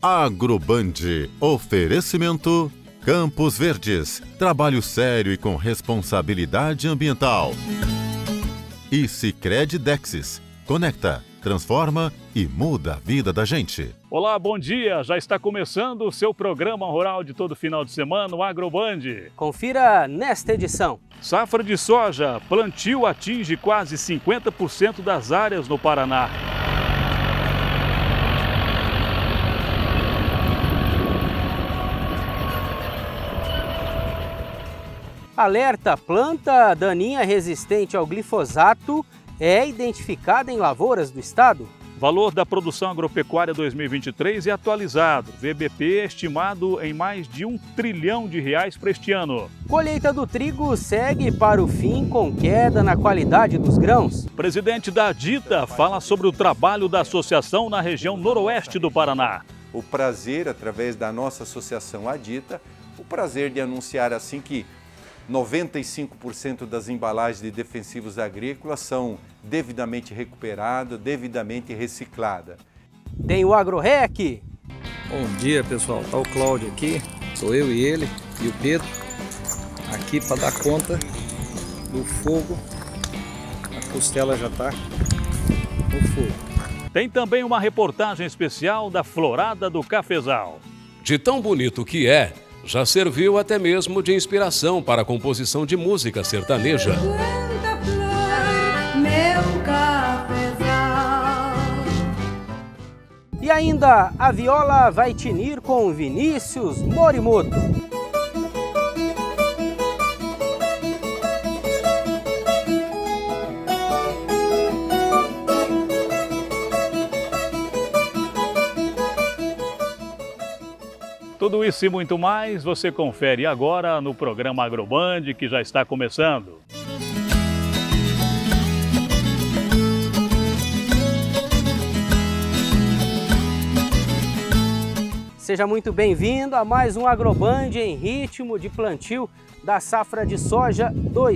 Agroband. Oferecimento Campos Verdes. Trabalho sério e com responsabilidade ambiental. E Sicredi Dexis. Conecta, transforma e muda a vida da gente. Olá, bom dia! Já está começando o seu programa rural de todo final de semana, o Agroband. Confira nesta edição. Safra de soja, plantio atinge quase 50% das áreas no Paraná. Alerta: planta daninha resistente ao glifosato é identificada em lavouras do estado. Valor da produção agropecuária 2023 é atualizado. VBP é estimado em mais de R$ 1 trilhão para este ano. Colheita do trigo segue para o fim com queda na qualidade dos grãos. Presidente da ADITA fala sobre o trabalho da associação na região noroeste do Paraná. O prazer, através da nossa associação ADITA, o prazer de anunciar assim que 95% das embalagens de defensivos agrícolas são devidamente recuperadas, devidamente recicladas. Tem o AgroRec. Bom dia, pessoal. Tá o Cláudio aqui, sou eu e ele e o Pedro, aqui para dar conta do fogo. A costela já está no fogo. Tem também uma reportagem especial da Florada do Cafezal. De tão bonito que é, já serviu até mesmo de inspiração para a composição de música sertaneja. E ainda a viola vai tinir com Vinícius Morimoto. Tudo isso e muito mais você confere agora no programa Agroband, que já está começando. Seja muito bem-vindo a mais um Agroband em ritmo de plantio da safra de soja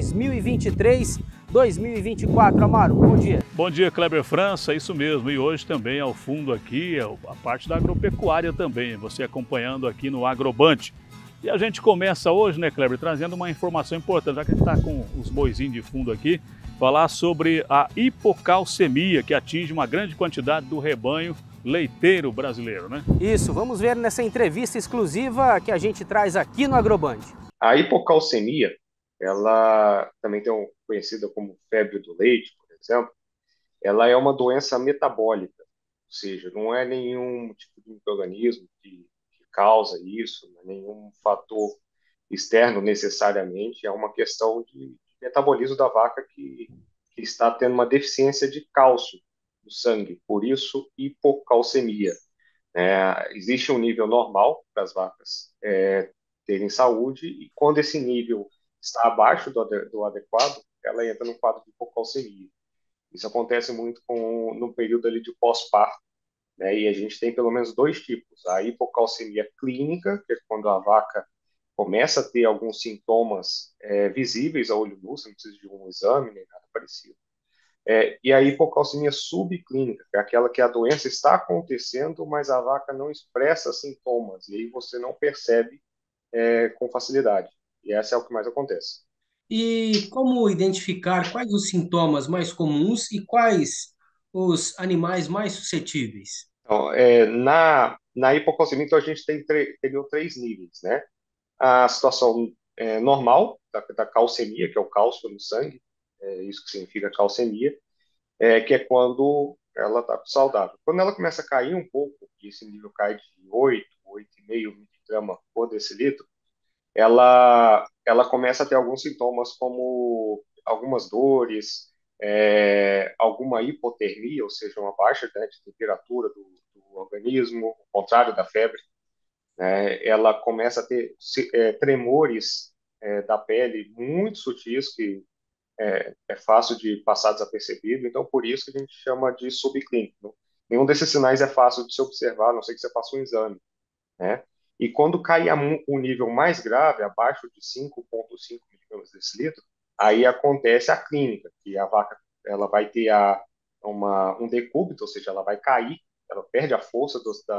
2023-2024. Amaro, bom dia. Bom dia, Kleber França, isso mesmo. E hoje também ao fundo aqui, a parte da agropecuária também, você acompanhando aqui no Agroband. E a gente começa hoje, né, Kleber, trazendo uma informação importante, já que a gente está com os boizinhos de fundo aqui, falar sobre a hipocalcemia, que atinge uma grande quantidade do rebanho leiteiro brasileiro, né? Isso, vamos ver nessa entrevista exclusiva que a gente traz aqui no Agroband. A hipocalcemia, ela também tem conhecida como febre do leite, por exemplo, ela é uma doença metabólica, ou seja, não é nenhum tipo de micro-organismo que causa isso, não é nenhum fator externo necessariamente, é uma questão de metabolismo da vaca que está tendo uma deficiência de cálcio no sangue, por isso hipocalcemia. Existe um nível normal para as vacas terem saúde e quando esse nível está abaixo do adequado, ela entra no quadro de hipocalcemia. Isso acontece muito no período ali de pós-parto, né? E a gente tem pelo menos dois tipos. A hipocalcemia clínica, que é quando a vaca começa a ter alguns sintomas visíveis a olho nu, você não precisa de um exame nem nada parecido. E a hipocalcemia subclínica, que é aquela que a doença está acontecendo, mas a vaca não expressa sintomas, e aí você não percebe com facilidade. E essa é o que mais acontece. E como identificar quais os sintomas mais comuns e quais os animais mais suscetíveis? Então, na hipocalcemia, então, a gente teriam três níveis, né? A situação normal da calcemia, que é o cálcio no sangue, isso que significa calcemia, que é quando ela está saudável. Quando ela começa a cair um pouco, e esse nível cai de 8,5 miligramas por decilitro, ela começa a ter alguns sintomas como algumas dores, alguma hipotermia, ou seja, uma baixa, né, de temperatura do organismo, ao contrário da febre. Ela começa a ter tremores da pele muito sutis, que é fácil de passar desapercebido, então por isso que a gente chama de subclínico. Nenhum desses sinais é fácil de se observar, a não ser que você faça um exame, né? E quando cai o nível mais grave, abaixo de 5,5 miligramas por decilitro, aí acontece a clínica, que a vaca ela vai ter um decúbito, ou seja, ela vai cair, ela perde a força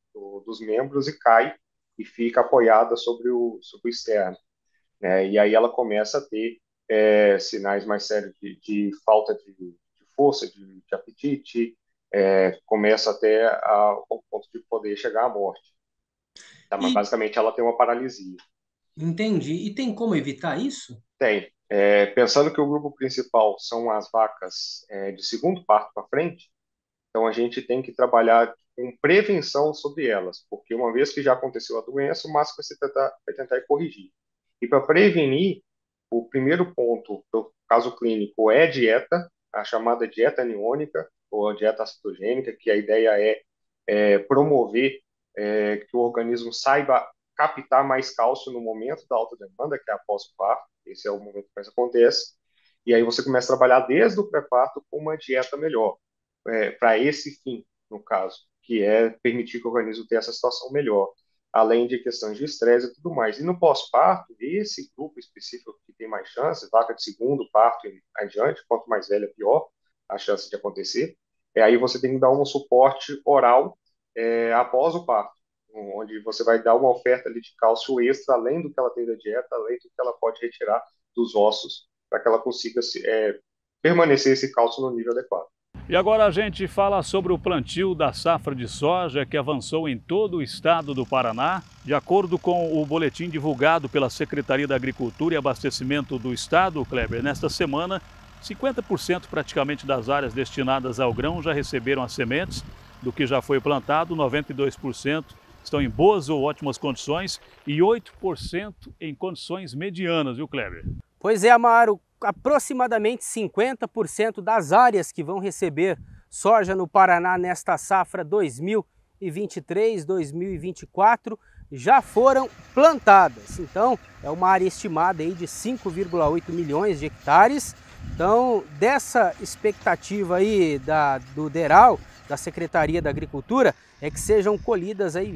dos membros e cai e fica apoiada sobre o externo, né? E aí ela começa a ter sinais mais sérios de falta de força, de apetite, começa até ao ponto de poder chegar à morte. Tá, mas E basicamente ela tem uma paralisia. entendi. E tem como evitar isso? Tem. Pensando que o grupo principal são as vacas de segundo parto para frente, então a gente tem que trabalhar com prevenção sobre elas, porque uma vez que já aconteceu a doença, o máximo que você vai tentar é corrigir. E para prevenir, o primeiro ponto do caso clínico é dieta, a chamada dieta aniônica ou a dieta cetogênica, que a ideia é promover que o organismo saiba captar mais cálcio no momento da alta demanda, que é após o parto. Esse é o momento que mais acontece. E aí você começa a trabalhar desde o pré-parto com uma dieta melhor, para esse fim, no caso, que é permitir que o organismo tenha essa situação melhor, além de questões de estresse e tudo mais. E no pós-parto, esse grupo específico que tem mais chances, vaca de segundo parto e adiante, quanto mais velha, pior a chance de acontecer. Aí você tem que dar um suporte oral após o parto, onde você vai dar uma oferta ali de cálcio extra, além do que ela tem da dieta, além do que ela pode retirar dos ossos, para que ela consiga permanecer esse cálcio no nível adequado. E agora a gente fala sobre o plantio da safra de soja que avançou em todo o estado do Paraná. De acordo com o boletim divulgado pela Secretaria da Agricultura e Abastecimento do Estado, Kleber, nesta semana, 50% praticamente das áreas destinadas ao grão já receberam as sementes. Do que já foi plantado, 92% estão em boas ou ótimas condições e 8% em condições medianas, viu, Kleber? Pois é, Amaro, aproximadamente 50% das áreas que vão receber soja no Paraná nesta safra 2023-2024 já foram plantadas. Então, é uma área estimada aí de 5,8 milhões de hectares. Então, dessa expectativa aí do DERAL, da Secretaria da Agricultura, é que sejam colhidas aí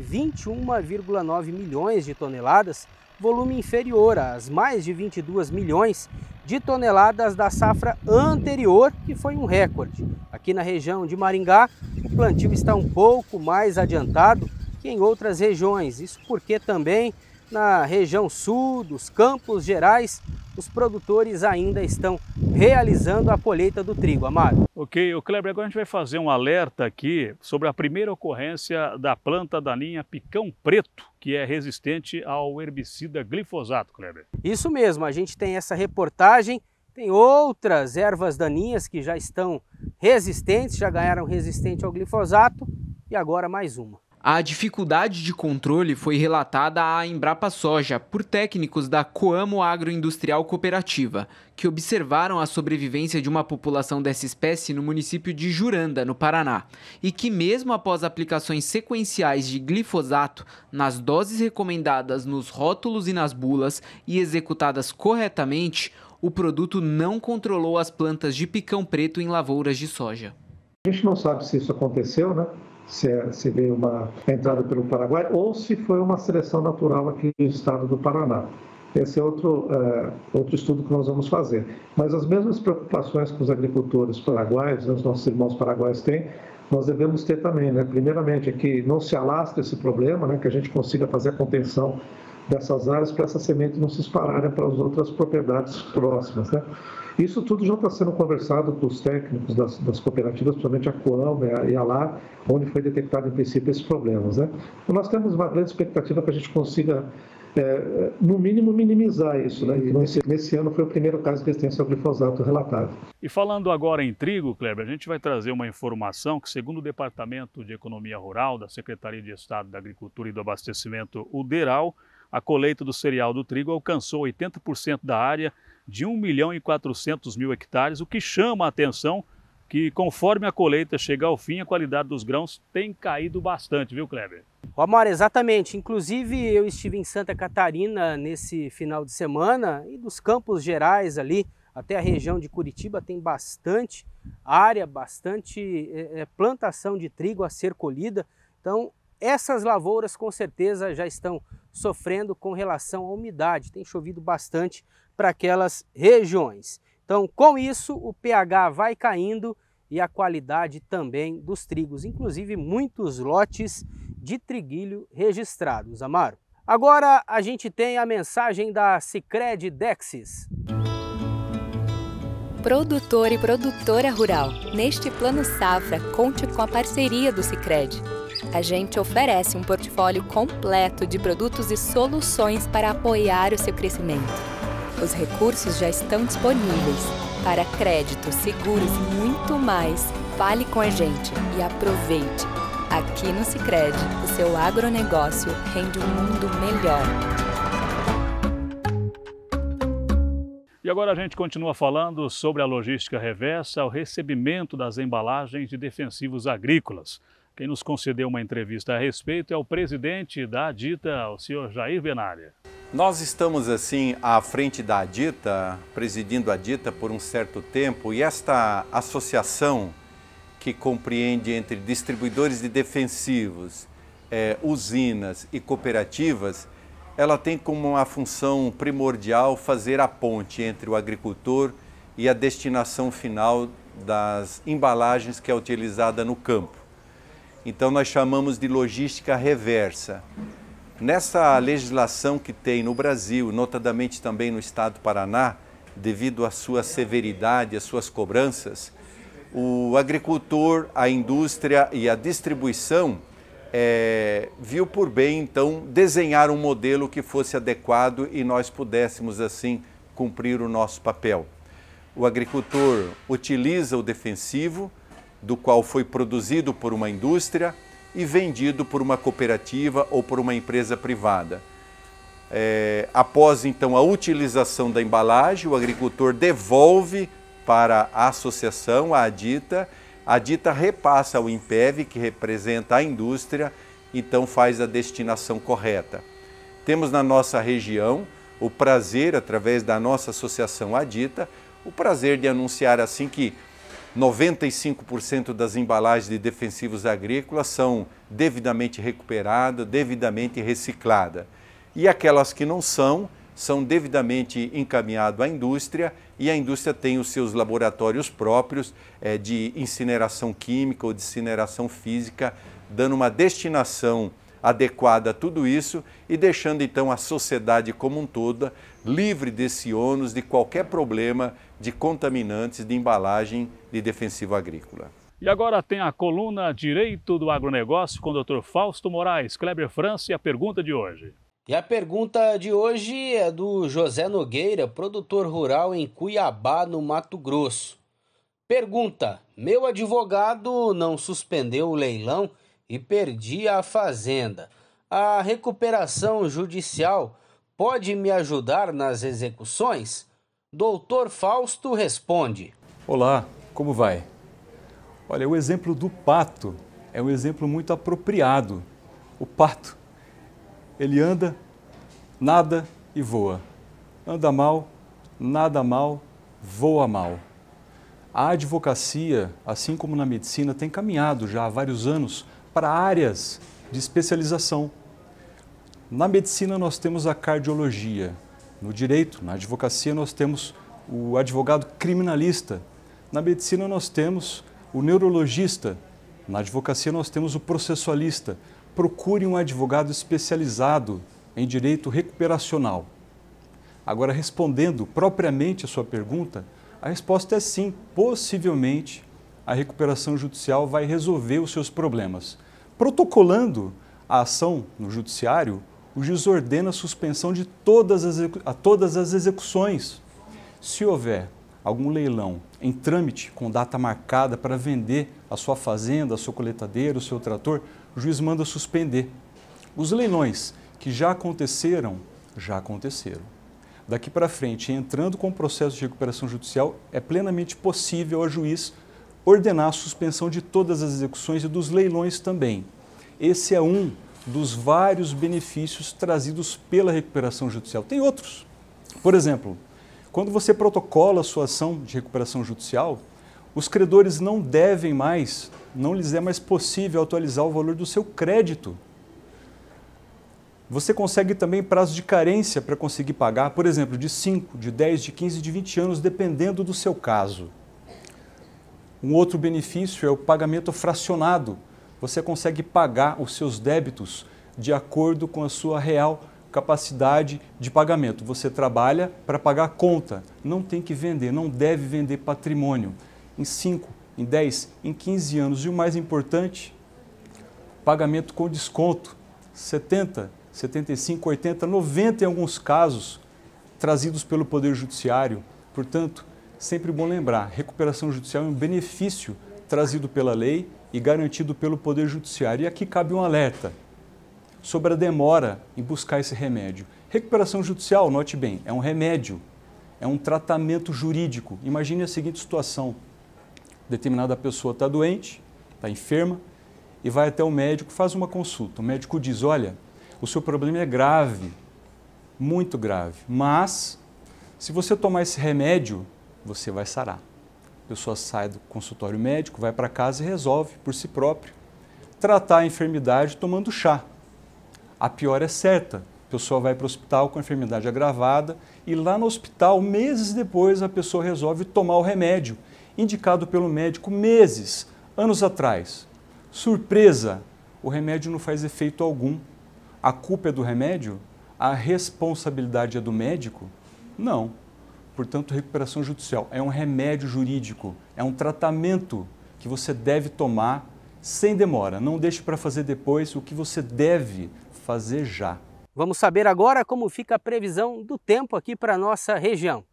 21,9 milhões de toneladas, volume inferior às mais de 22 milhões de toneladas da safra anterior, que foi um recorde. Aqui na região de Maringá, o plantio está um pouco mais adiantado que em outras regiões. Isso porque também na região sul dos Campos Gerais, os produtores ainda estão realizando a colheita do trigo, Amaro. Ok, Kleber, agora a gente vai fazer um alerta aqui sobre a primeira ocorrência da planta daninha picão preto, que é resistente ao herbicida glifosato, Kleber. Isso mesmo, a gente tem essa reportagem, tem outras ervas daninhas que já estão resistentes, já ganharam resistente ao glifosato e agora mais uma. A dificuldade de controle foi relatada à Embrapa Soja por técnicos da Coamo Agroindustrial Cooperativa, que observaram a sobrevivência de uma população dessa espécie no município de Juranda, no Paraná, e que mesmo após aplicações sequenciais de glifosato nas doses recomendadas nos rótulos e nas bulas e executadas corretamente, o produto não controlou as plantas de picão preto em lavouras de soja. A gente não sabe se isso aconteceu, né? Se veio uma entrada pelo Paraguai ou se foi uma seleção natural aqui no estado do Paraná. Esse é outro estudo que nós vamos fazer. Mas as mesmas preocupações que os agricultores paraguaios, os nossos irmãos paraguaios têm, nós devemos ter também, né? Primeiramente, é que não se alastre esse problema, né? Que a gente consiga fazer a contenção dessas áreas para essas sementes não se espalharem para as outras propriedades próximas, né? Isso tudo já está sendo conversado com os técnicos das cooperativas, principalmente a Coamo e a LAR, onde foi detectado em princípio esses problemas, né? Então, nós temos uma grande expectativa para a gente consiga, no mínimo, minimizar isso, né? E nesse ano foi o primeiro caso de resistência ao glifosato relatado. E falando agora em trigo, Kleber, a gente vai trazer uma informação que, segundo o Departamento de Economia Rural da Secretaria de Estado da Agricultura e do Abastecimento, o DERAL, a colheita do cereal do trigo alcançou 80% da área de 1.400.000 hectares, o que chama a atenção que, conforme a colheita chega ao fim, a qualidade dos grãos tem caído bastante, viu, Kleber? Amaro, exatamente. Inclusive, eu estive em Santa Catarina nesse final de semana e dos Campos Gerais ali, até a região de Curitiba, tem bastante área, bastante plantação de trigo a ser colhida. Então, essas lavouras com certeza já estão sofrendo com relação à umidade. Tem chovido bastante para aquelas regiões. Então, com isso, o pH vai caindo e a qualidade também dos trigos. Inclusive, muitos lotes de triguilho registrados, Amaro. Agora a gente tem a mensagem da Sicredi Dexis. Produtor e produtora rural. Neste Plano Safra, conte com a parceria do Sicredi. A gente oferece um portfólio completo de produtos e soluções para apoiar o seu crescimento. Os recursos já estão disponíveis para crédito, seguros e muito mais. Fale com a gente e aproveite. Aqui no Sicredi, o seu agronegócio rende um mundo melhor. E agora a gente continua falando sobre a logística reversa, o recebimento das embalagens de defensivos agrícolas. Quem nos concedeu uma entrevista a respeito é o presidente da ADITA, o senhor Jair Benalha. Nós estamos assim à frente da ADITA, presidindo a ADITA por um certo tempo, e esta associação que compreende entre distribuidores de defensivos, usinas e cooperativas, ela tem como uma função primordial fazer a ponte entre o agricultor e a destinação final das embalagens que é utilizada no campo. Então nós chamamos de logística reversa. Nessa legislação que tem no Brasil, notadamente também no estado do Paraná, devido à sua severidade, às suas cobranças, o agricultor, a indústria e a distribuição viu por bem, então, desenhar um modelo que fosse adequado e nós pudéssemos, assim, cumprir o nosso papel. O agricultor utiliza o defensivo, do qual foi produzido por uma indústria e vendido por uma cooperativa ou por uma empresa privada. Após, então, a utilização da embalagem, o agricultor devolve para a associação, a ADITA repassa ao INPEV, que representa a indústria, então faz a destinação correta. Temos na nossa região o prazer, através da nossa associação ADITA, o prazer de anunciar assim que 95% das embalagens de defensivos agrícolas são devidamente recuperadas, devidamente recicladas. E aquelas que não são devidamente encaminhadas à indústria, e a indústria tem os seus laboratórios próprios de incineração química ou de incineração física, dando uma destinação adequada a tudo isso e deixando então a sociedade como um todo livre desse ônus, de qualquer problema de contaminantes de embalagem de defensivo agrícola. E agora tem a coluna Direito do Agronegócio com o Dr. Fausto Moraes, Kleber França, e a pergunta de hoje. E a pergunta de hoje é do José Nogueira, produtor rural em Cuiabá, no Mato Grosso. Pergunta: meu advogado não suspendeu o leilão e perdi a fazenda. A recuperação judicial pode me ajudar nas execuções? Doutor Fausto responde. Olá, como vai? Olha, o exemplo do pato é um exemplo muito apropriado. O pato, ele anda, nada e voa. Anda mal, nada mal, voa mal. A advocacia, assim como na medicina, tem caminhado já há vários anos para áreas de especialização. Na medicina nós temos a cardiologia, no direito, na advocacia nós temos o advogado criminalista, na medicina nós temos o neurologista, na advocacia nós temos o processualista. Procure um advogado especializado em direito recuperacional. Agora, respondendo propriamente a sua pergunta, a resposta é sim, possivelmente a recuperação judicial vai resolver os seus problemas. Protocolando a ação no judiciário, o juiz ordena a suspensão de todas as execuções. Se houver algum leilão em trâmite com data marcada para vender a sua fazenda, a sua coletadeira, o seu trator, o juiz manda suspender. Os leilões que já aconteceram. Daqui para frente, entrando com o processo de recuperação judicial, é plenamente possível ao juiz ordenar a suspensão de todas as execuções e dos leilões também. Esse é um dos vários benefícios trazidos pela recuperação judicial. Tem outros. Por exemplo, quando você protocola a sua ação de recuperação judicial, os credores não lhes é mais possível atualizar o valor do seu crédito. Você consegue também prazo de carência para conseguir pagar, por exemplo, de 5, de 10, de 15, de 20 anos, dependendo do seu caso. Um outro benefício é o pagamento fracionado. você consegue pagar os seus débitos de acordo com a sua real capacidade de pagamento. Você trabalha para pagar a conta, não tem que vender, não deve vender patrimônio. Em 5, em 10, em 15 anos. E o mais importante, pagamento com desconto, 70, 75, 80, 90 em alguns casos, trazidos pelo Poder Judiciário. Portanto, sempre bom lembrar, recuperação judicial é um benefício trazido pela lei e garantido pelo Poder Judiciário. E aqui cabe um alerta sobre a demora em buscar esse remédio. Recuperação judicial, note bem, é um remédio, é um tratamento jurídico. Imagine a seguinte situação, determinada pessoa está doente, está enferma, e vai até o médico, faz uma consulta. O médico diz, olha, o seu problema é grave, muito grave, mas se você tomar esse remédio, você vai sarar. A pessoa sai do consultório médico, vai para casa e resolve por si próprio tratar a enfermidade tomando chá. A pior é certa, a pessoa vai para o hospital com a enfermidade agravada e lá no hospital, meses depois, a pessoa resolve tomar o remédio, indicado pelo médico meses, anos atrás. Surpresa, o remédio não faz efeito algum. A culpa é do remédio? A responsabilidade é do médico? Não. Portanto, recuperação judicial é um remédio jurídico, é um tratamento que você deve tomar sem demora. Não deixe para fazer depois o que você deve fazer já. Vamos saber agora como fica a previsão do tempo aqui para a nossa região.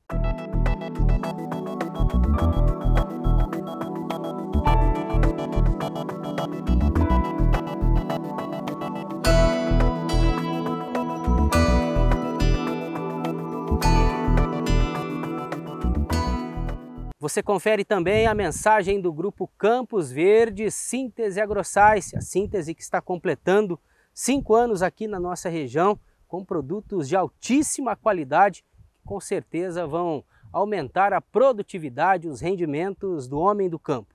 Você confere também a mensagem do Grupo Campos Verdes Síntese AgroScience, a síntese que está completando 5 anos aqui na nossa região, com produtos de altíssima qualidade, que com certeza vão aumentar a produtividade e os rendimentos do homem do campo.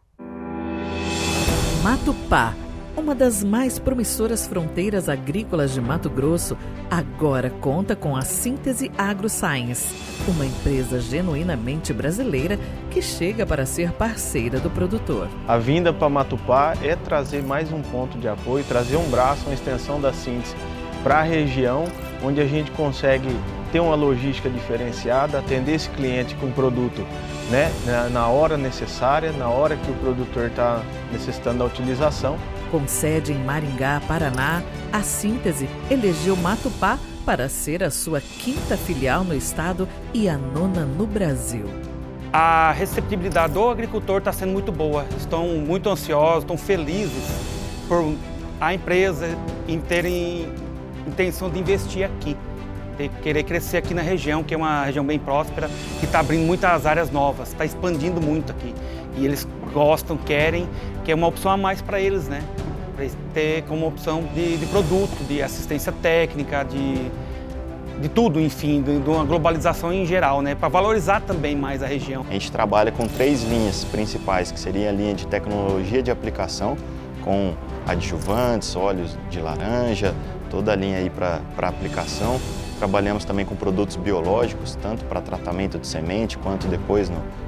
Matupá, uma das mais promissoras fronteiras agrícolas de Mato Grosso, agora conta com a Síntese AgroScience, uma empresa genuinamente brasileira que chega para ser parceira do produtor. A vinda para Matupá é trazer mais um ponto de apoio, trazer um braço, uma extensão da síntese para a região, onde a gente consegue ter uma logística diferenciada, atender esse cliente com produto, né, na hora necessária, na hora que o produtor está necessitando da utilização. Com sede em Maringá, Paraná, a Síntese elegeu Matupá para ser a sua 5ª filial no estado e a 9ª no Brasil. A receptibilidade do agricultor está sendo muito boa. Estão muito ansiosos, estão felizes por a empresa em terem intenção de investir aqui, de querer crescer aqui na região, que é uma região bem próspera, que está abrindo muitas áreas novas, está expandindo muito aqui. E eles gostam, querem, que é uma opção a mais para eles, né? Para ter como opção de produto, de assistência técnica, de tudo, enfim, de uma globalização em geral, né? Para valorizar também mais a região. A gente trabalha com 3 linhas principais, que seria a linha de tecnologia de aplicação, com adjuvantes, óleos de laranja, toda a linha aí para aplicação. Trabalhamos também com produtos biológicos, tanto para tratamento de semente, quanto depois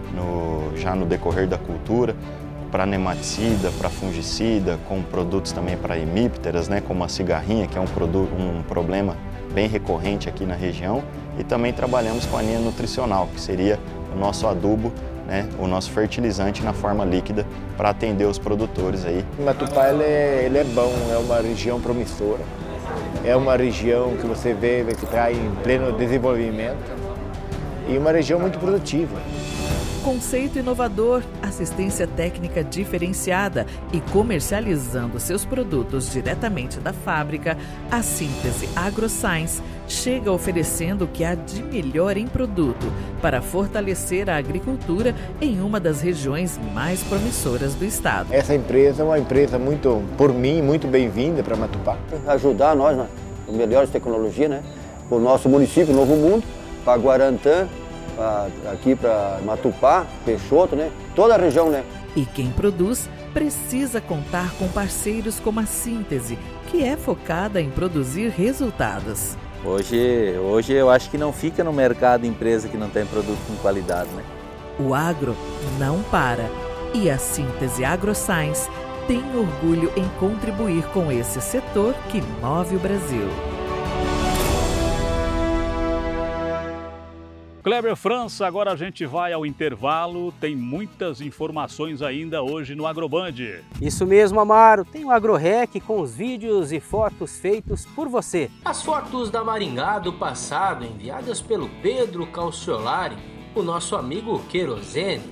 já no decorrer da cultura, para nematicida, para fungicida, com produtos também para hemípteras, né, como a cigarrinha, que é um problema bem recorrente aqui na região. E também trabalhamos com a linha nutricional, que seria o nosso adubo, né, o nosso fertilizante na forma líquida para atender os produtores aí. Matupá ele é bom, é uma região promissora, é uma região que você vê que está em pleno desenvolvimento e uma região muito produtiva. Conceito inovador, assistência técnica diferenciada e comercializando seus produtos diretamente da fábrica, a Síntese AgroScience chega oferecendo o que há de melhor em produto para fortalecer a agricultura em uma das regiões mais promissoras do estado. Essa empresa é uma empresa muito, por mim, muito bem-vinda para Matupá. Ajudar nós, né, com melhores tecnologias, né, para o nosso município, Novo Mundo, para Guarantã, aqui para Matupá, Peixoto, né? Toda a região, né? E quem produz precisa contar com parceiros como a Síntese, que é focada em produzir resultados. Hoje eu acho que não fica no mercado empresa que não tem produto com qualidade, né? O agro não para e a Síntese AgroScience tem orgulho em contribuir com esse setor que move o Brasil. Kleber França, agora a gente vai ao intervalo, tem muitas informações ainda hoje no Agroband. Isso mesmo, Amaro, tem o AgroRec com os vídeos e fotos feitos por você. As fotos da Maringá do passado enviadas pelo Pedro Calciolari, o nosso amigo Querosene.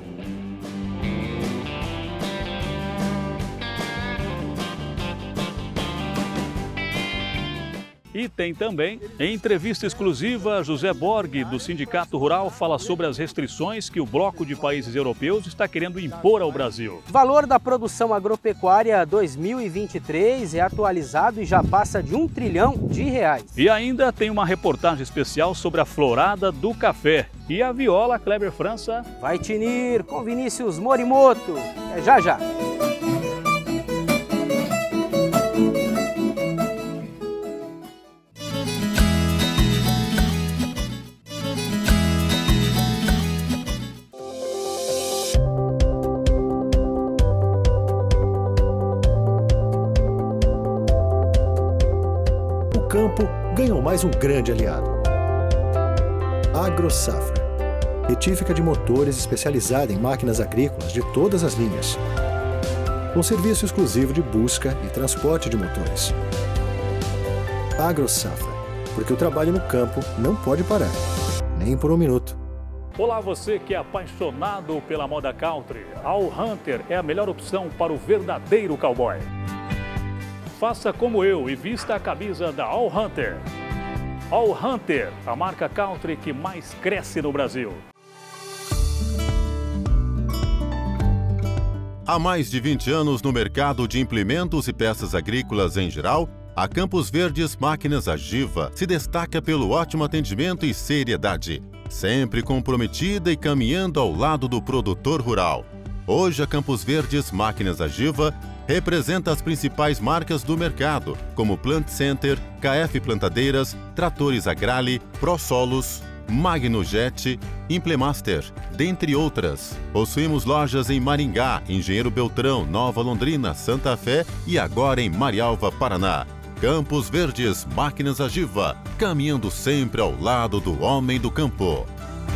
E tem também, em entrevista exclusiva, José Borg, do Sindicato Rural, fala sobre as restrições que o bloco de países europeus está querendo impor ao Brasil. O valor da produção agropecuária 2023 é atualizado e já passa de R$1 trilhão. E ainda tem uma reportagem especial sobre a florada do café. E a viola, Kleber França? Vai tinir com Vinícius Morimoto. É já já. O campo ganhou mais um grande aliado. AgroSafra, retífica de motores especializada em máquinas agrícolas de todas as linhas, com serviço exclusivo de busca e transporte de motores. AgroSafra, porque o trabalho no campo não pode parar, nem por um minuto. Olá, você que é apaixonado pela moda country. A All Hunter é a melhor opção para o verdadeiro cowboy. Faça como eu e vista a camisa da All Hunter. All Hunter, a marca country que mais cresce no Brasil. Há mais de 20 anos no mercado de implementos e peças agrícolas em geral, a Campos Verdes Máquinas Agiva se destaca pelo ótimo atendimento e seriedade, sempre comprometida e caminhando ao lado do produtor rural. Hoje, a Campos Verdes Máquinas Agiva representa as principais marcas do mercado, como Plant Center, KF Plantadeiras, Tratores Agrale, ProSolos, Magnojet, Implemaster, dentre outras. Possuímos lojas em Maringá, Engenheiro Beltrão, Nova Londrina, Santa Fé e agora em Marialva, Paraná. Campos Verdes Máquinas Agiva, caminhando sempre ao lado do homem do campo.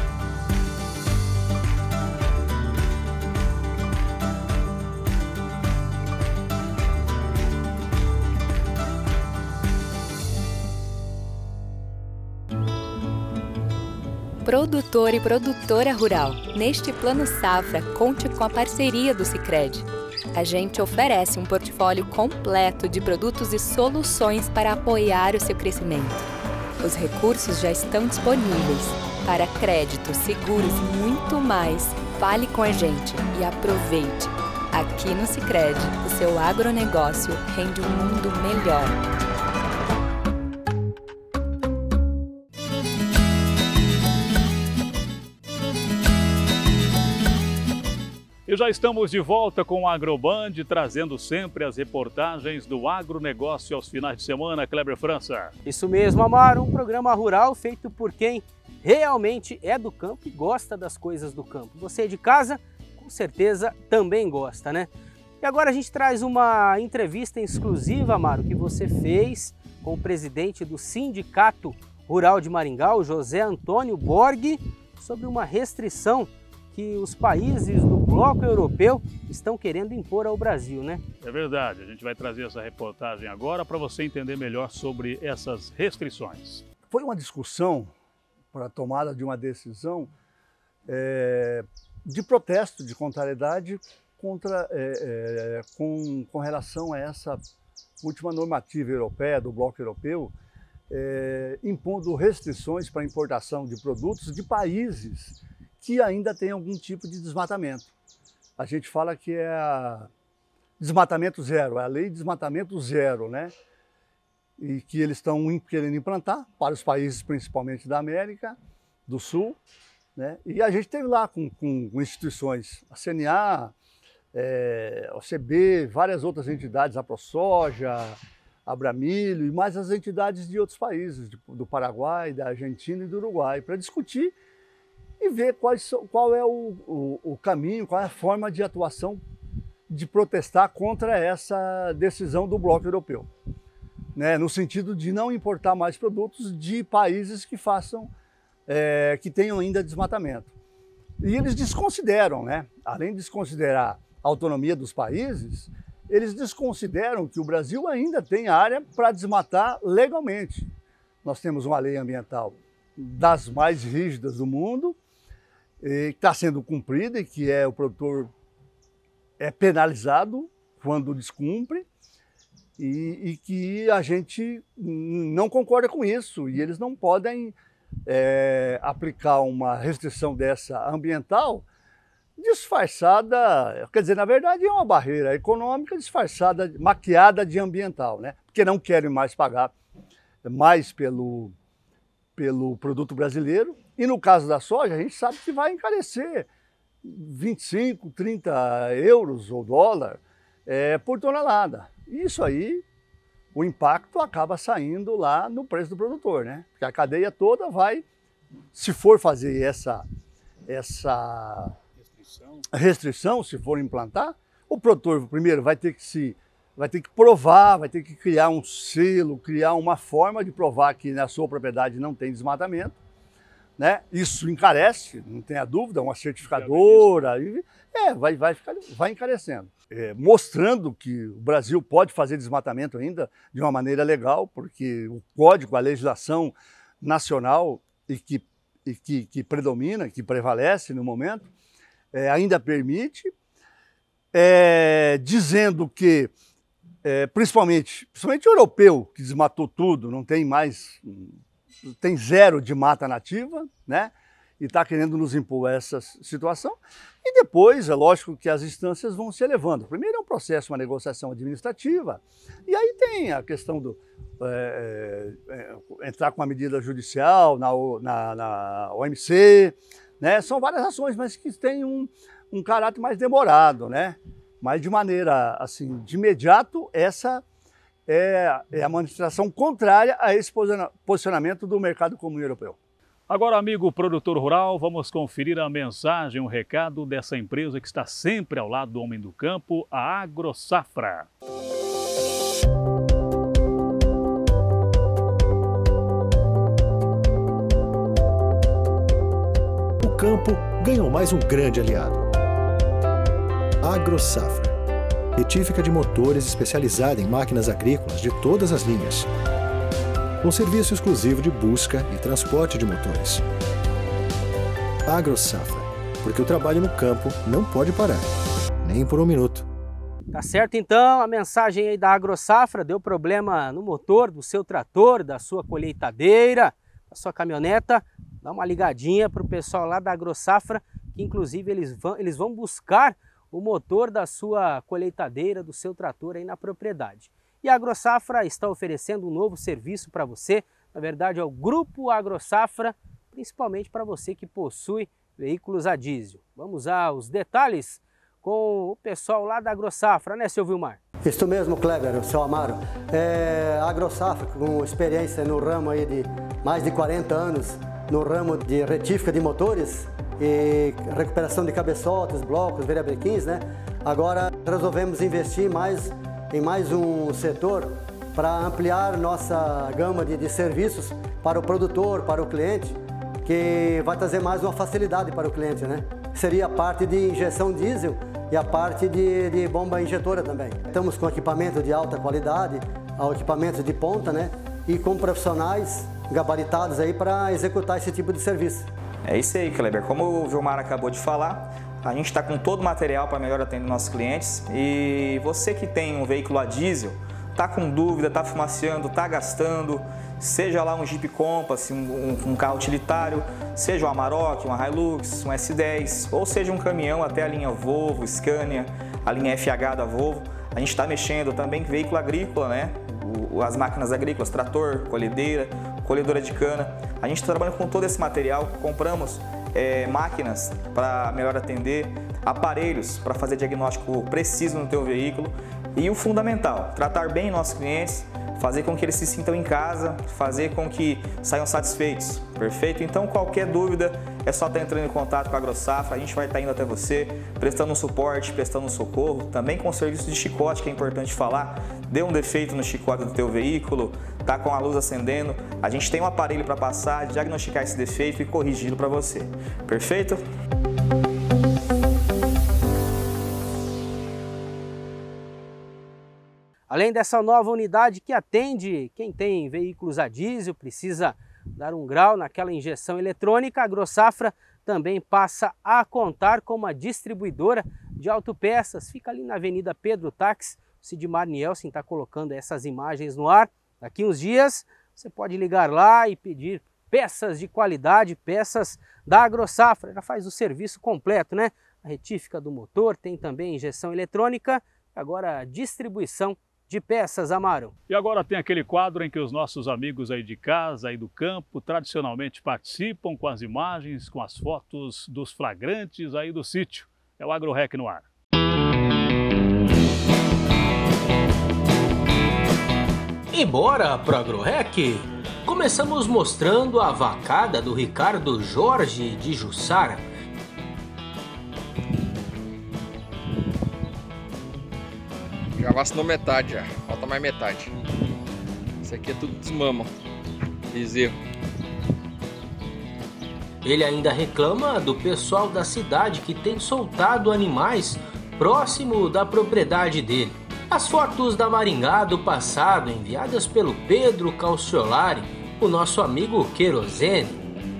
Produtor e produtora rural. Neste Plano Safra, conte com a parceria do Sicredi. A gente oferece um portfólio completo de produtos e soluções para apoiar o seu crescimento. Os recursos já estão disponíveis. Para créditos, seguros e muito mais, fale com a gente e aproveite. Aqui no Sicredi, o seu agronegócio rende um mundo melhor. E já estamos de volta com o Agroband, trazendo sempre as reportagens do agronegócio aos finais de semana, Kleber França. Isso mesmo, Amaro, um programa rural feito por quem realmente é do campo e gosta das coisas do campo. Você é de casa, com certeza também gosta, né? E agora a gente traz uma entrevista exclusiva, Amaro, que você fez com o presidente do Sindicato Rural de Maringá, o José Antônio Borg, sobre uma restrição que os países do bloco europeu estão querendo impor ao Brasil, né? É verdade, a gente vai trazer essa reportagem agora para você entender melhor sobre essas restrições. Foi uma discussão para a tomada de uma decisão de protesto, de contrariedade com relação a essa última normativa europeia, do bloco europeu, impondo restrições para a importação de produtos de países que ainda tem algum tipo de desmatamento. A gente fala que é desmatamento zero, é a lei de desmatamento zero, né? E que eles estão querendo implantar para os países principalmente da América do Sul, né? E a gente teve lá com instituições, a CNA, a OCB, várias outras entidades, a ProSoja, a Abramilho e mais as entidades de outros países, do Paraguai, da Argentina e do Uruguai, para discutir e ver qual é o caminho, qual é a forma de atuação de protestar contra essa decisão do bloco europeu, né, no sentido de não importar mais produtos de países que que tenham ainda desmatamento. E eles desconsideram, né, além de desconsiderar a autonomia dos países, eles desconsideram que o Brasil ainda tem área para desmatar legalmente. Nós temos uma lei ambiental das mais rígidas do mundo, que está sendo cumprida e que o produtor é penalizado quando descumpre, e que a gente não concorda com isso, e eles não podem aplicar uma restrição dessa ambiental disfarçada, quer dizer, na verdade é uma barreira econômica disfarçada, maquiada de ambiental, né? Porque não querem mais pagar mais pelo produto brasileiro, e no caso da soja a gente sabe que vai encarecer 25, 30 euros ou dólar por tonelada. Isso aí, o impacto acaba saindo lá no preço do produtor, né? Porque a cadeia toda vai, se for fazer essa restrição, se for implantar, o produtor primeiro vai ter que provar, vai ter que criar um selo, criar uma forma de provar que na sua propriedade não tem desmatamento, né? Isso encarece, não tenha dúvida, uma certificadora, vai encarecendo. Mostrando que o Brasil pode fazer desmatamento ainda de uma maneira legal, porque o código, a legislação nacional que predomina, que prevalece no momento, ainda permite, dizendo que, principalmente o europeu, que desmatou tudo, não tem mais, tem zero de mata nativa, né? E está querendo nos impor essa situação. E depois, é lógico que as instâncias vão se elevando. Primeiro é um processo, uma negociação administrativa, e aí tem a questão do entrar com uma medida judicial na OMC, né? São várias ações, mas que têm um caráter mais demorado, né? Mas de maneira, assim, de imediato, essa é a manifestação contrária a esse posicionamento do mercado comum europeu. Agora, amigo produtor rural, vamos conferir a mensagem, um recado dessa empresa que está sempre ao lado do homem do campo, a AgroSafra. O campo ganhou mais um grande aliado. AgroSafra, retífica de motores especializada em máquinas agrícolas de todas as linhas, com serviço exclusivo de busca e transporte de motores. AgroSafra, porque o trabalho no campo não pode parar, nem por um minuto. Tá certo então, a mensagem aí da AgroSafra: deu problema no motor do seu trator, da sua colheitadeira, da sua caminhoneta, dá uma ligadinha para o pessoal lá da AgroSafra, que inclusive eles vão buscar o motor da sua colheitadeira, do seu trator aí na propriedade. E a AgroSafra está oferecendo um novo serviço para você, na verdade é o Grupo AgroSafra, principalmente para você que possui veículos a diesel. Vamos aos detalhes com o pessoal lá da AgroSafra, né, seu Vilmar? Isso mesmo, Kleber, seu Amaro. A AgroSafra, com experiência no ramo aí de mais de 40 anos, no ramo de retífica de motores e recuperação de cabeçotes, blocos, virabrequins, né? Agora resolvemos investir em mais um setor para ampliar nossa gama de serviços para o produtor, para o cliente, que vai trazer mais uma facilidade para o cliente, né? Seria a parte de injeção diesel e a parte de bomba injetora também. Estamos com equipamento de alta qualidade, equipamento de ponta, né? E com profissionais gabaritados aí para executar esse tipo de serviço. É isso aí, Kleber. Como o Vilmar acabou de falar, a gente está com todo o material para melhor atender nossos clientes. E você que tem um veículo a diesel, está com dúvida, está fumaciando, está gastando, seja lá um Jeep Compass, um carro utilitário, seja um Amarok, um Hilux, um S10, ou seja um caminhão até a linha Volvo, Scania, a linha FH da Volvo, a gente está mexendo também com veículo agrícola, né? As máquinas agrícolas, trator, colhedeira, colhedora de cana. A gente está trabalhando com todo esse material, compramos máquinas para melhor atender, aparelhos para fazer diagnóstico preciso no teu veículo e o fundamental, tratar bem nossos clientes, fazer com que eles se sintam em casa, fazer com que saiam satisfeitos, perfeito? Então qualquer dúvida é só estar entrando em contato com a AgroSafra, a gente vai estar indo até você, prestando um suporte, prestando um socorro, também com o serviço de chicote, que é importante falar, deu um defeito no chicote do teu veículo, tá com a luz acendendo, a gente tem um aparelho para passar, diagnosticar esse defeito e corrigi-lo para você, perfeito? Além dessa nova unidade que atende quem tem veículos a diesel, precisa dar um grau naquela injeção eletrônica, a AgroSafra também passa a contar com uma distribuidora de autopeças. Fica ali na Avenida Pedro Taques. O Sidmar Nielsen está colocando essas imagens no ar. Daqui uns dias você pode ligar lá e pedir peças de qualidade, peças da AgroSafra. Já faz o serviço completo, né? A retífica do motor, tem também injeção eletrônica, agora a distribuição de peças, Amaro. E agora tem aquele quadro em que os nossos amigos aí de casa, aí do campo, tradicionalmente participam com as imagens, com as fotos dos flagrantes aí do sítio. É o AgroRec no ar. E bora pro AgroRec? Começamos mostrando a vacada do Ricardo Jorge de Jussara. Já vacinou metade já, falta mais metade. Isso aqui é tudo desmama, bezerro. Ele ainda reclama do pessoal da cidade que tem soltado animais próximo da propriedade dele. As fotos da Maringá do passado enviadas pelo Pedro Calciolari, o nosso amigo Querosene.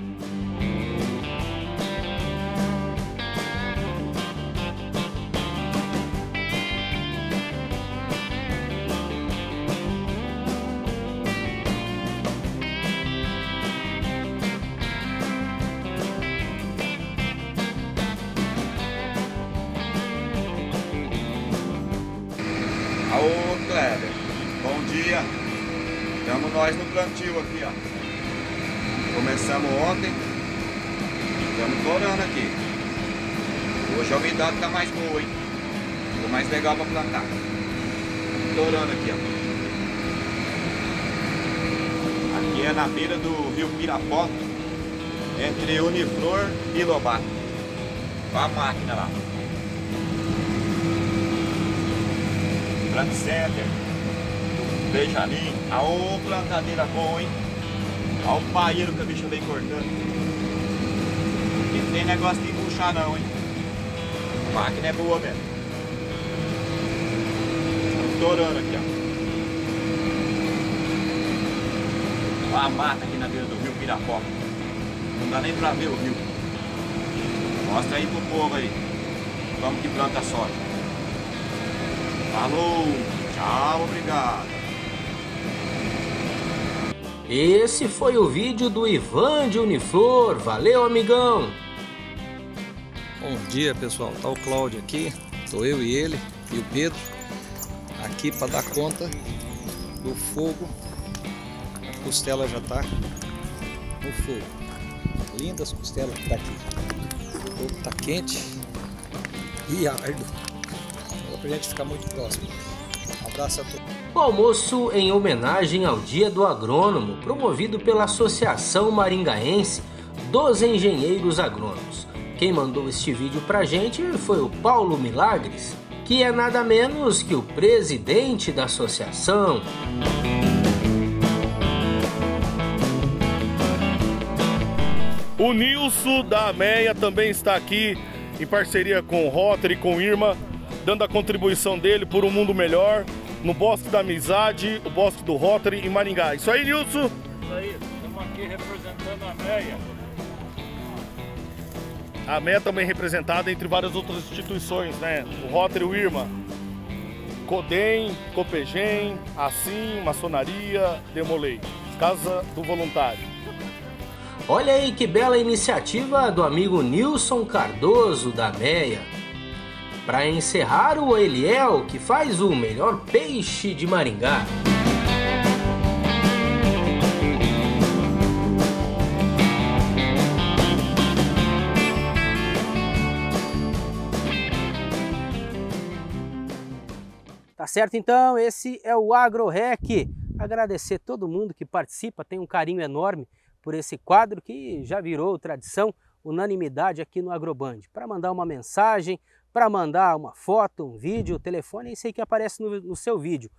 Alô, Kleber, bom dia. Estamos nós no plantio aqui, ó. Começamos ontem, estamos torando aqui. Hoje a umidade tá mais boa, hein? Ficou mais legal para plantar. Estamos torando aqui, ó. Aqui é na beira do rio Pirapó, entre Uniflor e Lobato. Olha a máquina lá. Plant Center, Benjamin, aô plantadeira bom, hein? Olha o paeiro que a bicha vem cortando. Não tem negócio de puxar não, hein? A máquina é boa mesmo. Estamos torando aqui, ó. Olha a mata aqui na beira do rio Pirapó. Não dá nem pra ver o rio. Mostra aí pro povo aí como que planta soja. Falou, tchau, obrigado. Esse foi o vídeo do Ivan de Uniflor. Valeu, amigão! Bom dia, pessoal. Tá o Cláudio aqui, tô eu e ele e o Pedro aqui para dar conta do fogo. A costela já tá no fogo. Lindas costelas que tá aqui. O fogo tá quente e ardo. Pra gente ficar muito próximo. Um abraço a todos. O almoço em homenagem ao Dia do Agrônomo, promovido pela Associação Maringaense dos Engenheiros Agrônomos. Quem mandou este vídeo pra gente foi o Paulo Milagres, que é nada menos que o presidente da associação. O Nilson da Ameia também está aqui em parceria com o Rotary e com o Irma, dando a contribuição dele por um mundo melhor, no Bosque da Amizade, o Bosque do Rotary em Maringá. Isso aí, Nilson? Isso aí, estamos aqui representando a Ameia. A Ameia também representada entre várias outras instituições, né? O Rotary, o Irma, Codem, Copegem, Assim, Maçonaria, Demolei, Casa do Voluntário. Olha aí que bela iniciativa do amigo Nilson Cardoso da Ameia. Para encerrar, o Eliel, que faz o melhor peixe de Maringá. Tá certo então, esse é o AgroRec agradecer todo mundo que participa, tem um carinho enorme por esse quadro que já virou tradição, unanimidade aqui no Agroband. Para mandar uma mensagem, para mandar uma foto, um vídeo, o telefone é esse aí que aparece no seu vídeo,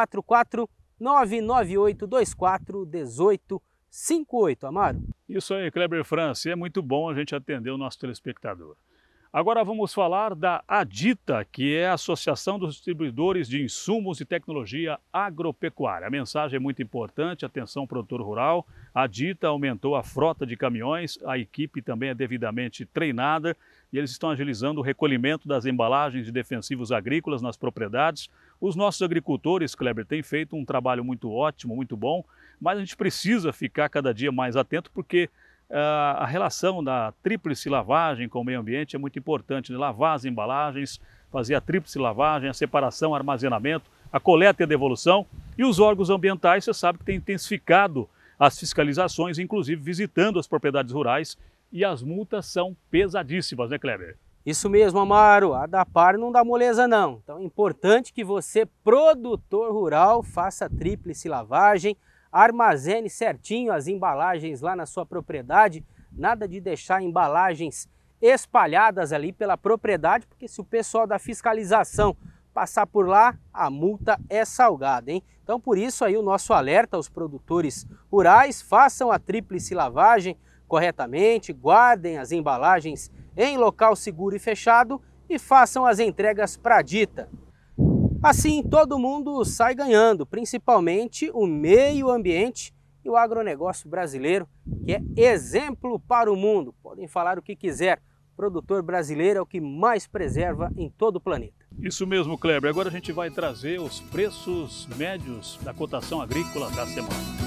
44998241858, Amaro. Isso aí, Kleber França, é muito bom a gente atender o nosso telespectador. Agora vamos falar da ADITA, que é a Associação dos Distribuidores de Insumos e Tecnologia Agropecuária. A mensagem é muito importante, atenção produtor rural, a ADITA aumentou a frota de caminhões, a equipe também é devidamente treinada e eles estão agilizando o recolhimento das embalagens de defensivos agrícolas nas propriedades. Os nossos agricultores, Kleber, têm feito um trabalho muito ótimo, muito bom, mas a gente precisa ficar cada dia mais atento porque a relação da tríplice lavagem com o meio ambiente é muito importante, né? Lavar as embalagens, fazer a tríplice lavagem, a separação, armazenamento, a coleta e a devolução. E os órgãos ambientais, você sabe que têm intensificado as fiscalizações, inclusive visitando as propriedades rurais, e as multas são pesadíssimas, né, Kleber? Isso mesmo, Amaro, a DAPAR não dá moleza não. Então é importante que você, produtor rural, faça a tríplice lavagem, armazene certinho as embalagens lá na sua propriedade, nada de deixar embalagens espalhadas ali pela propriedade, porque se o pessoal da fiscalização passar por lá, a multa é salgada, hein? Então por isso aí o nosso alerta aos produtores rurais, façam a tríplice lavagem corretamente, guardem as embalagens em local seguro e fechado e façam as entregas para a ADITA. Assim, todo mundo sai ganhando, principalmente o meio ambiente e o agronegócio brasileiro, que é exemplo para o mundo. Podem falar o que quiser, o produtor brasileiro é o que mais preserva em todo o planeta. Isso mesmo, Kleber. Agora a gente vai trazer os preços médios da cotação agrícola da semana.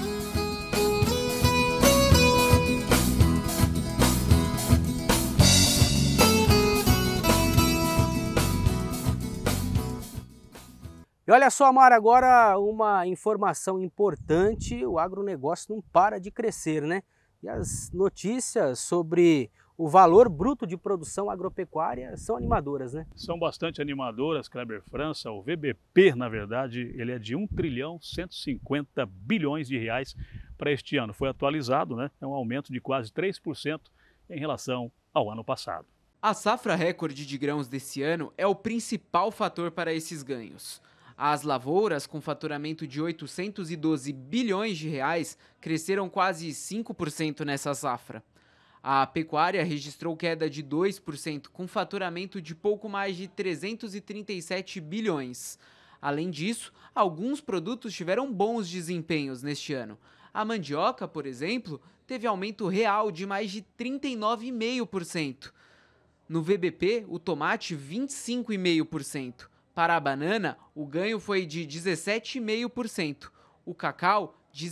E olha só, Amaro, agora uma informação importante, o agronegócio não para de crescer, né? E as notícias sobre o valor bruto de produção agropecuária são animadoras, né? São bastante animadoras, Kleber França. O VBP, na verdade, ele é de 1.150 bilhões de reais para este ano. Foi atualizado, né? É um aumento de quase 3% em relação ao ano passado. A safra recorde de grãos desse ano é o principal fator para esses ganhos. As lavouras, com faturamento de 812 bilhões de reais, cresceram quase 5% nessa safra. A pecuária registrou queda de 2%, com faturamento de pouco mais de 337 bilhões. Além disso, alguns produtos tiveram bons desempenhos neste ano. A mandioca, por exemplo, teve aumento real de mais de 39,5%. No VBP, o tomate, 25,5%. Para a banana, o ganho foi de 17,5%, o cacau,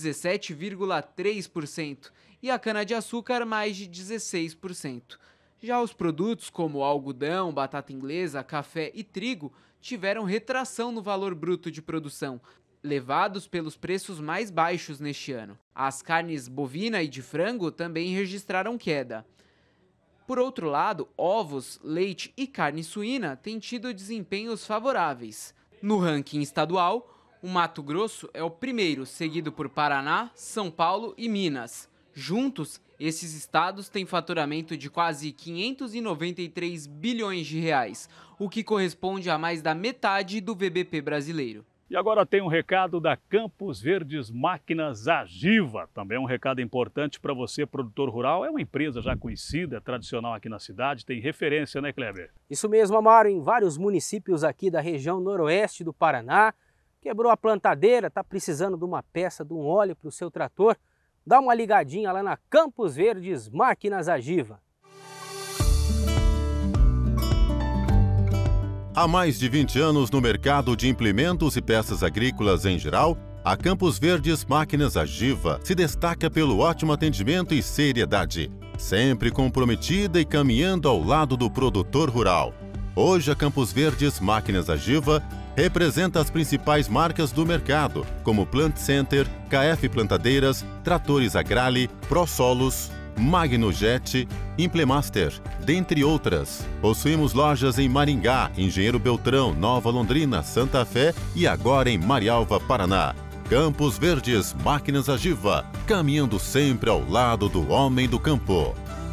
17,3% e a cana-de-açúcar, mais de 16%. Já os produtos como algodão, batata inglesa, café e trigo tiveram retração no valor bruto de produção, levados pelos preços mais baixos neste ano. As carnes bovina e de frango também registraram queda. Por outro lado, ovos, leite e carne suína têm tido desempenhos favoráveis. No ranking estadual, o Mato Grosso é o primeiro, seguido por Paraná, São Paulo e Minas. Juntos, esses estados têm faturamento de quase 593 bilhões de reais, o que corresponde a mais da metade do VBP brasileiro. E agora tem um recado da Campos Verdes Máquinas Agiva, também um recado importante para você, produtor rural. É uma empresa já conhecida, tradicional aqui na cidade, tem referência, né, Kleber? Isso mesmo, Amaro, em vários municípios aqui da região noroeste do Paraná. Quebrou a plantadeira, está precisando de uma peça, de um óleo para o seu trator? Dá uma ligadinha lá na Campos Verdes Máquinas Agiva. Há mais de 20 anos no mercado de implementos e peças agrícolas em geral, a Campos Verdes Máquinas Agiva se destaca pelo ótimo atendimento e seriedade, sempre comprometida e caminhando ao lado do produtor rural. Hoje, a Campos Verdes Máquinas Agiva representa as principais marcas do mercado, como Plant Center, KF Plantadeiras, Tratores Agrale, ProSolos, Magnojet, Implemaster, dentre outras. Possuímos lojas em Maringá, Engenheiro Beltrão, Nova Londrina, Santa Fé e agora em Marialva, Paraná. Campos Verdes Máquinas Agiva, caminhando sempre ao lado do homem do campo.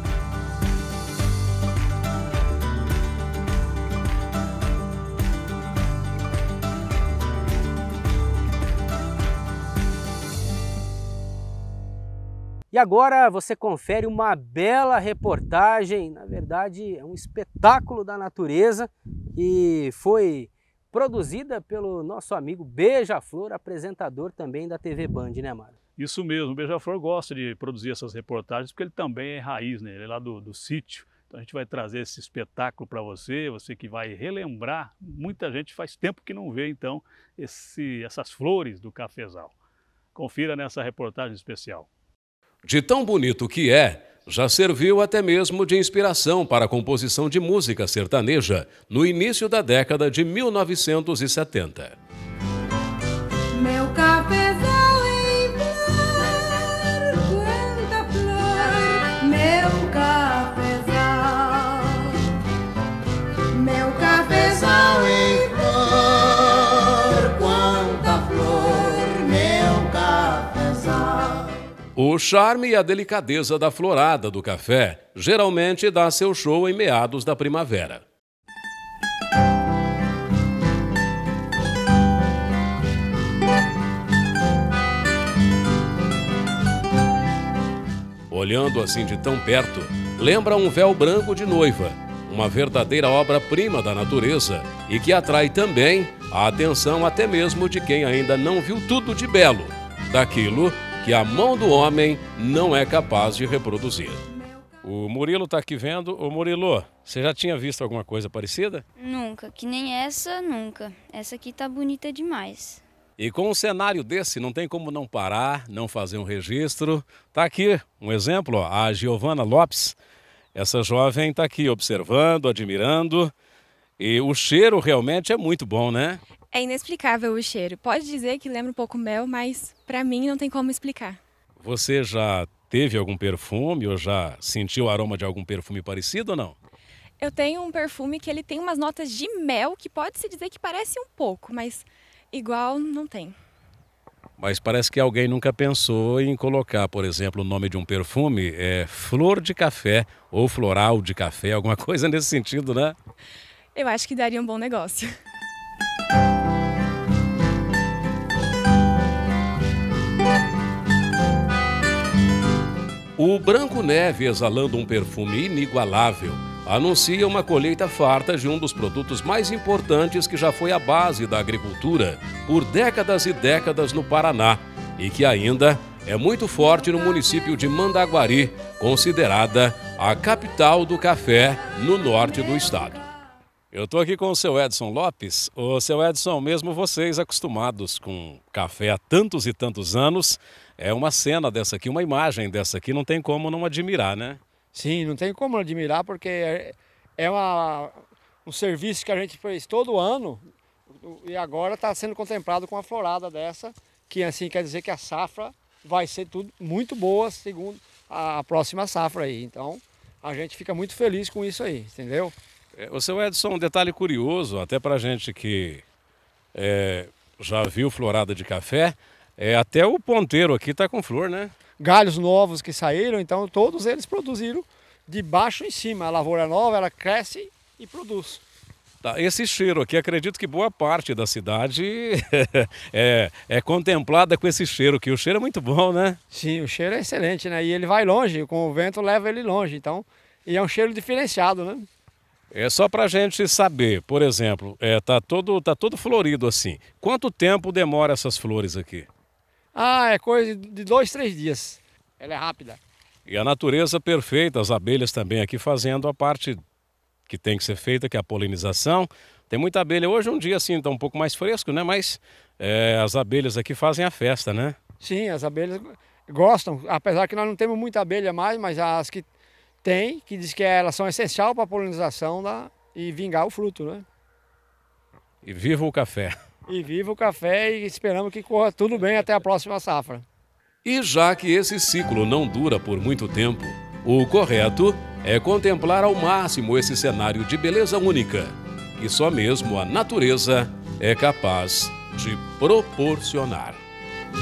E agora você confere uma bela reportagem, na verdade é um espetáculo da natureza, que foi produzida pelo nosso amigo Beija-Flor, apresentador também da TV Band, né, Mário? Isso mesmo, o Beija-Flor gosta de produzir essas reportagens porque ele também é raiz, né? Ele é lá do sítio. Então a gente vai trazer esse espetáculo para você que vai relembrar. Muita gente faz tempo que não vê, então, essas flores do cafezal. Confira nessa reportagem especial. De tão bonito que é, já serviu até mesmo de inspiração para a composição de música sertaneja no início da década de 1970. Meu cafezal em flor, quanta flor, meu cafezal em flor, quanta flor, meu cafezal. O charme e a delicadeza da florada do café geralmente dá seu show em meados da primavera. Olhando assim de tão perto, lembra um véu branco de noiva, uma verdadeira obra-prima da natureza e que atrai também a atenção até mesmo de quem ainda não viu tudo de belo, daquilo que a mão do homem não é capaz de reproduzir. O Murilo está aqui vendo. Ô Murilo, você já tinha visto alguma coisa parecida? Nunca, que nem essa, nunca. Essa aqui tá bonita demais. E com um cenário desse, não tem como não parar, não fazer um registro. Tá aqui um exemplo, ó, a Giovana Lopes. Essa jovem está aqui observando, admirando. E o cheiro realmente é muito bom, né? É inexplicável o cheiro. Pode dizer que lembra um pouco mel, mas para mim não tem como explicar. Você já teve algum perfume ou já sentiu o aroma de algum perfume parecido ou não? Eu tenho um perfume que ele tem umas notas de mel que pode-se dizer que parece um pouco, mas igual não tem. Mas parece que alguém nunca pensou em colocar, por exemplo, o nome de um perfume, flor de café ou floral de café, alguma coisa nesse sentido, né? Eu acho que daria um bom negócio. O Branco Neve, exalando um perfume inigualável, anuncia uma colheita farta de um dos produtos mais importantes que já foi a base da agricultura por décadas e décadas no Paraná e que ainda é muito forte no município de Mandaguari, considerada a capital do café no norte do estado. Eu estou aqui com o seu Edson Lopes. Ô, seu Edson, mesmo vocês acostumados com café há tantos e tantos anos, é uma cena dessa aqui, uma imagem dessa aqui, não tem como não admirar, né? Sim, não tem como não admirar, porque é um serviço que a gente fez todo ano e agora está sendo contemplado com uma florada dessa, que assim quer dizer que a safra vai ser tudo muito boa, segundo a próxima safra aí. Então, a gente fica muito feliz com isso aí, entendeu? O seu Edson, um detalhe curioso, até para gente que já viu florada de café, até o ponteiro aqui está com flor, né? Galhos novos que saíram, então todos eles produziram de baixo em cima. A lavoura nova, ela cresce e produz. Tá, esse cheiro aqui, acredito que boa parte da cidade é contemplada com esse cheiro, que o cheiro é muito bom, né? Sim, o cheiro é excelente, né? E ele vai longe, com o vento leva ele longe, então, e é um cheiro diferenciado, né? É só para a gente saber, por exemplo, tá todo florido assim. Quanto tempo demora essas flores aqui? Ah, é coisa de 2, 3 dias. Ela é rápida. E a natureza perfeita, as abelhas também aqui fazendo a parte que tem que ser feita, que é a polinização. Tem muita abelha. Hoje um dia assim está um pouco mais fresco, né? Mas as abelhas aqui fazem a festa, né? Sim, as abelhas gostam. Apesar que nós não temos muita abelha mais, mas as que tem, que diz que elas são essenciais para a polinização e vingar o fruto, né? E viva o café. E viva o café e esperamos que corra tudo bem até a próxima safra. E já que esse ciclo não dura por muito tempo, o correto é contemplar ao máximo esse cenário de beleza única, que só mesmo a natureza é capaz de proporcionar.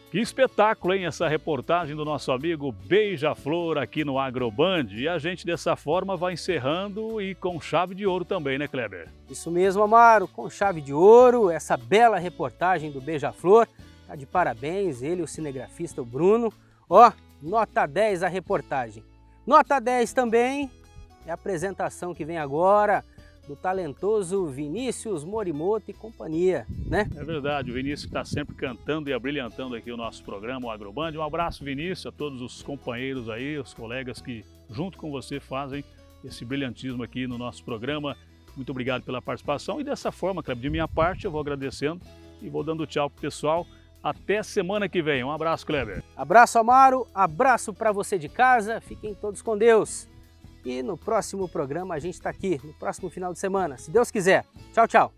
Que espetáculo, hein? Essa reportagem do nosso amigo Beija-Flor aqui no Agroband. E a gente dessa forma vai encerrando e com chave de ouro também, né, Kleber? Isso mesmo, Amaro, com chave de ouro, essa bela reportagem do Beija-Flor. Tá de parabéns, ele, o cinegrafista, o Bruno. Ó, nota 10 a reportagem. Nota 10 também é a apresentação que vem agora do talentoso Vinícius Morimoto e companhia, né? É verdade, o Vinícius está sempre cantando e abrilhantando aqui o nosso programa, o Agroband. Um abraço, Vinícius, a todos os companheiros aí, os colegas que junto com você fazem esse brilhantismo aqui no nosso programa. Muito obrigado pela participação e dessa forma, Kleber, de minha parte, eu vou agradecendo e vou dando tchau pro pessoal. Até semana que vem. Um abraço, Kleber. Abraço, Amaro. Abraço para você de casa. Fiquem todos com Deus. E no próximo programa a gente está aqui, no próximo final de semana, se Deus quiser. Tchau, tchau.